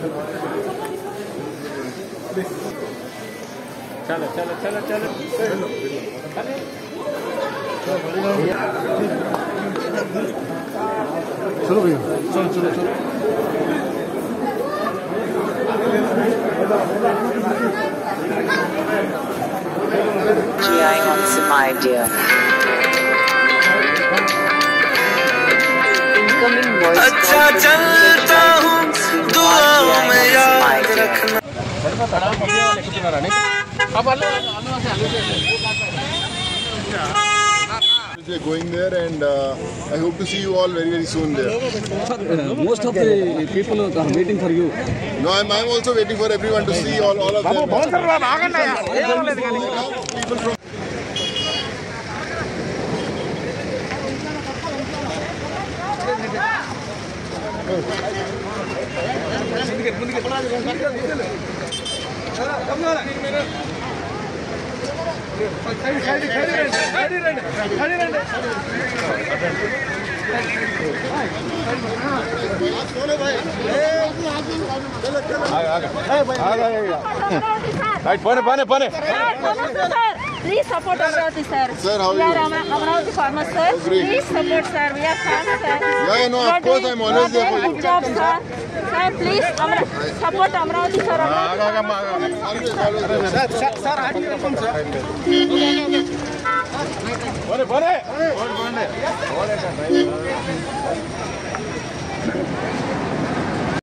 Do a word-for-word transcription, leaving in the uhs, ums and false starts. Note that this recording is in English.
चलो चलो चलो चलो चलो भैया चलो चलो चलो I want some idea. Incoming voice अच्छा चलता हूँ दुआओं में याद रखना going there and uh, I hope to see you all very very soon there. Uh, most of the people are waiting for you. No, I'm, I'm also waiting for everyone to see all, all of them. People from Right, pane, pane, pane. Please support Amravati, sir. Sir, how are we you? are Amravati farmers, sir. Oh, great. Please support, sir. We are fans, sir. Yeah, yeah, no, of course, I'm always there for you. Good job, sir. Sir, please Amra support Amravati, sir. Sir, how do you welcome, sir? Pane, pane. Pane, pane.